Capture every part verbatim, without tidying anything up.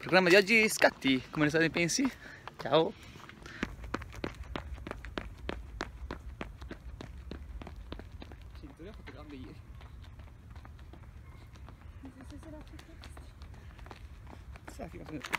Programma di oggi scatti, come ne pensi? Ciao! Cinturia ho fatto gambe ieri. Sa che cosa...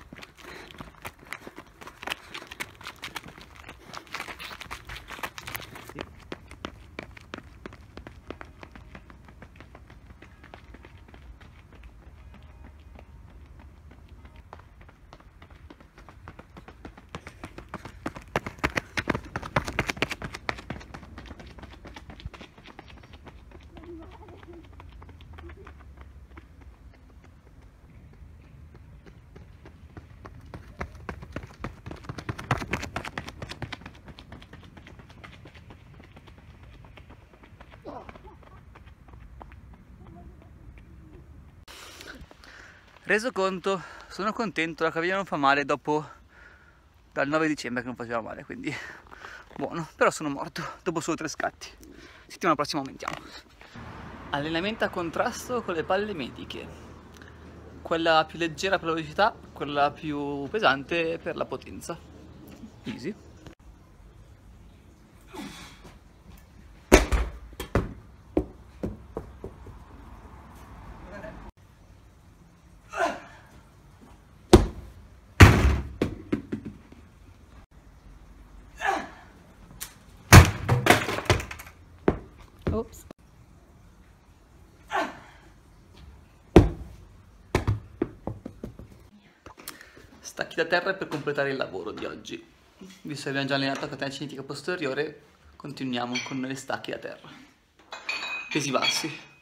Reso conto, sono contento, la caviglia non fa male dopo dal nove dicembre che non faceva male, quindi buono, però sono morto dopo solo tre scatti. Settimana prossima aumentiamo. Allenamento a contrasto con le palle mediche, quella più leggera per la velocità, quella più pesante per la potenza. Easy. Ops. Stacchi da terra per completare il lavoro di oggi. Visto che abbiamo già allenato la catena cinetica posteriore, continuiamo con le stacchi da terra. Pesi bassi.